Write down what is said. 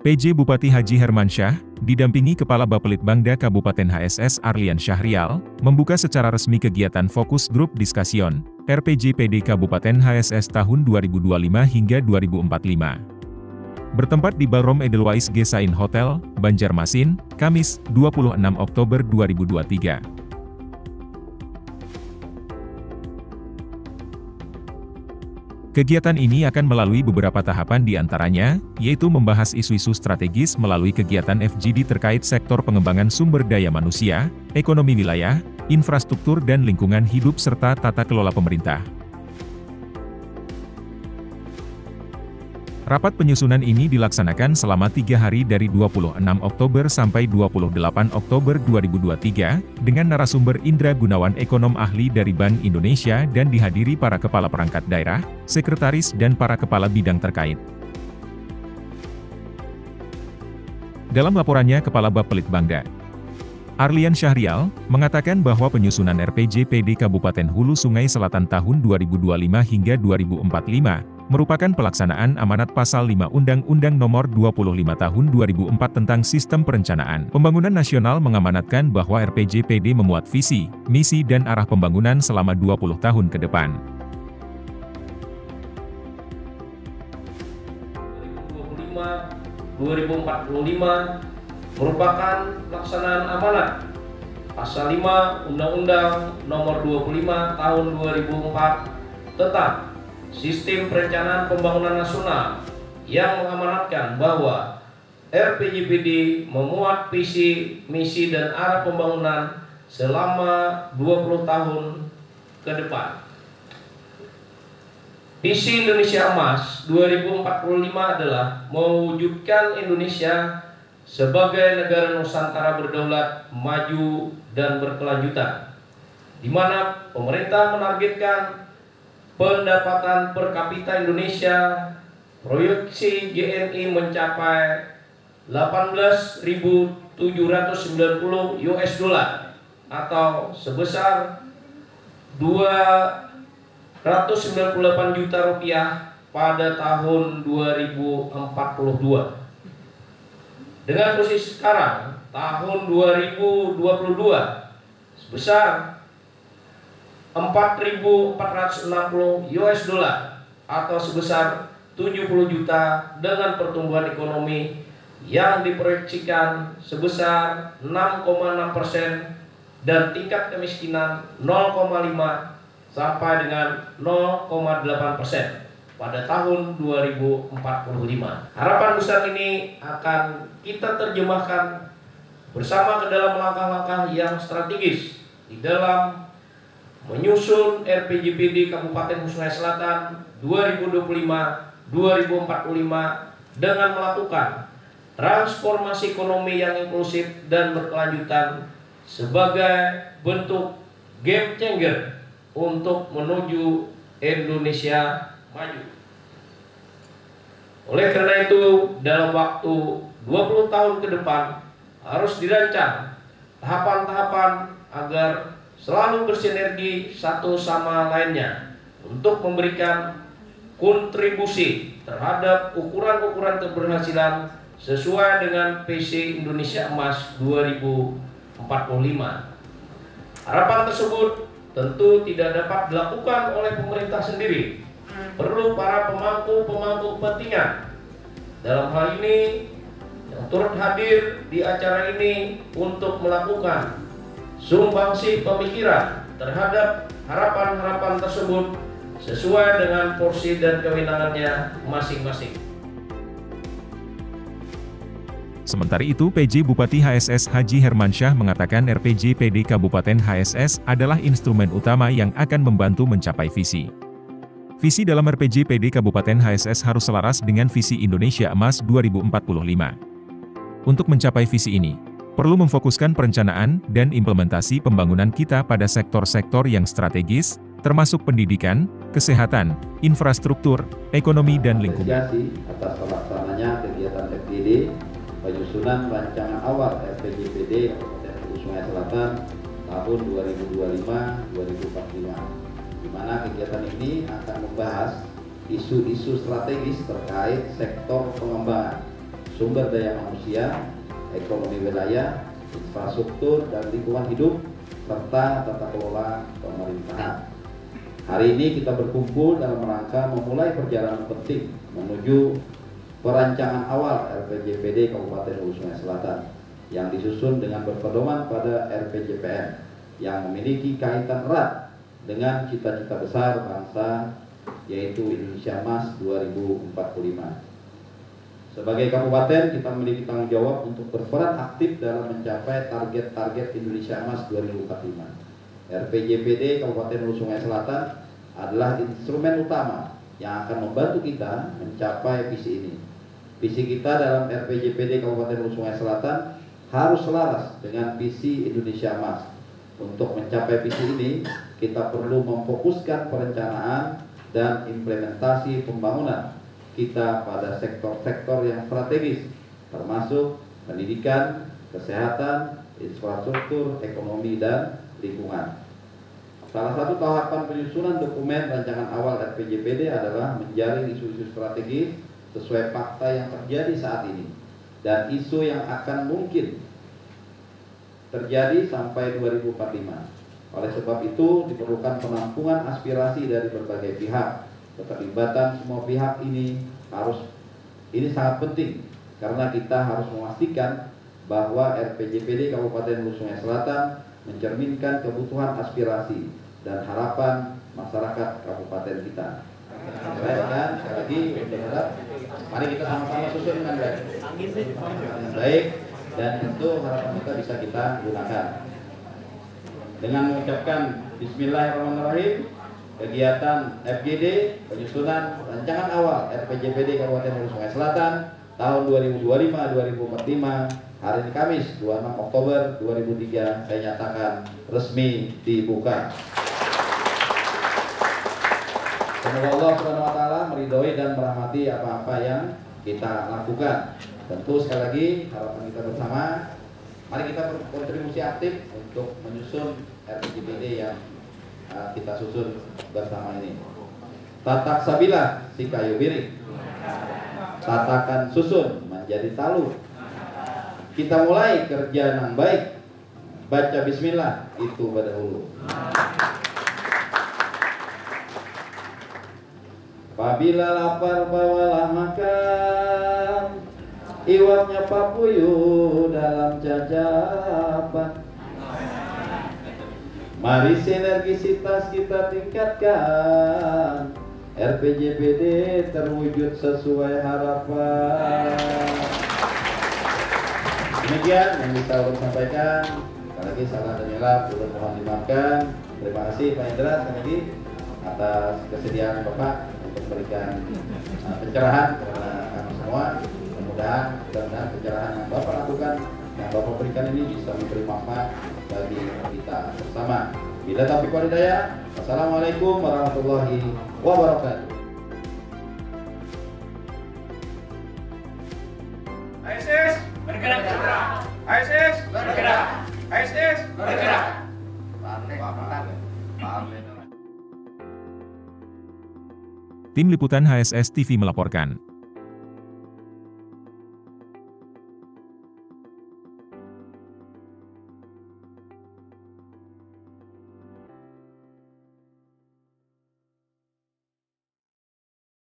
PJ Bupati Haji Hermansyah, didampingi Kepala Bapelitbangda Kabupaten HSS Arlian Syahrial, membuka secara resmi kegiatan Fokus Grup Diskasion, RPJPD Kabupaten HSS tahun 2025 hingga 2045. Bertempat di Ballroom Edelweiss Gesain Hotel, Banjarmasin, Kamis, 26 Oktober 2023. Kegiatan ini akan melalui beberapa tahapan di antaranya, yaitu membahas isu-isu strategis melalui kegiatan FGD terkait sektor pengembangan sumber daya manusia, ekonomi wilayah, infrastruktur dan lingkungan hidup serta tata kelola pemerintah. Rapat penyusunan ini dilaksanakan selama 3 hari dari 26 Oktober sampai 28 Oktober 2023, dengan narasumber Indra Gunawan ekonom ahli dari Bank Indonesia dan dihadiri para kepala perangkat daerah, sekretaris dan para kepala bidang terkait. Dalam laporannya Kepala Bapelitbangda Arlian Syahrial, mengatakan bahwa penyusunan RPJPD Kabupaten Hulu Sungai Selatan tahun 2025 hingga 2045, merupakan pelaksanaan amanat Pasal 5 Undang-Undang Nomor 25 Tahun 2004 tentang Sistem Perencanaan Pembangunan Nasional mengamanatkan bahwa RPJPD memuat visi, misi dan arah pembangunan selama 20 tahun ke depan. 2025 merupakan pelaksanaan amanat Pasal 5 Undang-Undang Nomor 25 Tahun 2004 tentang Sistem Perencanaan Pembangunan Nasional yang mengamanatkan bahwa RPJPD memuat visi, misi dan arah pembangunan selama 20 tahun ke depan. Visi Indonesia Emas 2045 adalah mewujudkan Indonesia sebagai negara Nusantara berdaulat, maju dan berkelanjutan, di mana pemerintah menargetkan pendapatan per kapita Indonesia proyeksi GNI mencapai 18.790 US dollar atau sebesar 298 juta rupiah pada tahun 2042. Dengan posisi sekarang tahun 2022 sebesar 4.460 US dollar atau sebesar 70 juta dengan pertumbuhan ekonomi yang diproyeksikan sebesar 6,6% dan tingkat kemiskinan 0,5 sampai dengan 0,8% pada tahun 2045. Harapan besar ini akan kita terjemahkan bersama ke dalam langkah-langkah yang strategis di dalam menyusun RPJPD Kabupaten Sungai Selatan 2025-2045 dengan melakukan transformasi ekonomi yang inklusif dan berkelanjutan sebagai bentuk game changer untuk menuju Indonesia maju. Oleh karena itu, dalam waktu 20 tahun ke depan harus dirancang tahapan-tahapan agar selalu bersinergi satu sama lainnya untuk memberikan kontribusi terhadap ukuran-ukuran keberhasilan sesuai dengan visi Indonesia Emas 2045. Harapan tersebut tentu tidak dapat dilakukan oleh pemerintah sendiri. Perlu para pemangku kepentingan. Dalam hal ini yang turut hadir di acara ini untuk melakukan sumbangsi pemikiran terhadap harapan-harapan tersebut sesuai dengan porsi dan kewenangannya masing-masing. Sementara itu, PJ Bupati HSS Haji Hermansyah mengatakan RPJPD Kabupaten HSS adalah instrumen utama yang akan membantu mencapai visi. Visi dalam RPJPD Kabupaten HSS harus selaras dengan visi Indonesia Emas 2045. Untuk mencapai visi ini, perlu memfokuskan perencanaan dan implementasi pembangunan kita pada sektor-sektor yang strategis, termasuk pendidikan, kesehatan, infrastruktur, ekonomi dan lingkungan. Atas pelaksananya kegiatan FGD, penyusunan rancangan awal RPJPD Kabupaten Hulu Sungai Selatan tahun 2025-2045, di mana kegiatan ini akan membahas isu-isu strategis terkait sektor pengembangan sumber daya manusia, ekonomi wilayah, infrastruktur dan lingkungan hidup, serta tata kelola pemerintahan. Hari ini kita berkumpul dalam rangka memulai perjalanan penting menuju perancangan awal RPJPD Kabupaten Hulu Sungai Selatan yang disusun dengan berpedoman pada RPJPN yang memiliki kaitan erat dengan cita-cita besar bangsa, yaitu Indonesia Emas 2045. Sebagai kabupaten, kita memiliki tanggung jawab untuk berperan aktif dalam mencapai target-target Indonesia Emas 2045. RPJPD Kabupaten Hulu Sungai Selatan adalah instrumen utama yang akan membantu kita mencapai visi ini. Visi kita dalam RPJPD Kabupaten Hulu Sungai Selatan harus selaras dengan visi Indonesia Emas. Untuk mencapai visi ini, kita perlu memfokuskan perencanaan dan implementasi pembangunan kita pada sektor-sektor yang strategis, termasuk pendidikan, kesehatan, infrastruktur, ekonomi, dan lingkungan. Salah satu tahapan penyusunan dokumen rancangan awal RPJPD adalah menjaring isu-isu strategis sesuai fakta yang terjadi saat ini dan isu yang akan mungkin terjadi sampai 2045. Oleh sebab itu diperlukan penampungan aspirasi dari berbagai pihak. Keterlibatan semua pihak ini sangat penting karena kita harus memastikan bahwa RPJPD Kabupaten Hulu Sungai Selatan mencerminkan kebutuhan aspirasi dan harapan masyarakat kabupaten kita. Baik, dan sekali lagi berharap mari kita sama-sama susun dengan baik dan tentu harapan kita bisa kita gunakan. Dengan mengucapkan Bismillahirrahmanirrahim, kegiatan FGD penyusunan rancangan awal RPJPD Kabupaten Hulu Sungai Selatan tahun 2025-2045 hari ini Kamis 26 Oktober 2003 saya nyatakan resmi dibuka. Semoga Allah SWT meridhoi dan merahmati apa-apa yang kita lakukan. Tentu sekali lagi harapan kita bersama, mari kita berkontribusi aktif untuk menyusun RPJPD yang kita susun bersama ini. Tatak sabila si kayu biring, tatakan susun menjadi talu. Kita mulai kerja yang baik, baca bismillah itu pada hulu. Apabila lapar bawalah makan, iwaknya papuyu dalam jajaban. Mari sinergisitas kita tingkatkan, RPJPD terwujud sesuai harapan. Demikian yang bisa saya sampaikan. Sekali lagi salah dan hilaf mohon dimaafkan. Terima kasih Pak Indra sekali lagi atas kesediaan Bapak untuk memberikan pencerahan kepada kami semua. Mudah-mudahan pencerahan yang Bapak lakukan, yang Bapak berikan ini bisa memberi manfaat bagi kita bersama. Bila taufiq wal hidayah. Wassalamualaikum warahmatullahi wabarakatuh. ASS bergerak. ASS bergerak. ASS bergerak. Tim Liputan HSS TV melaporkan.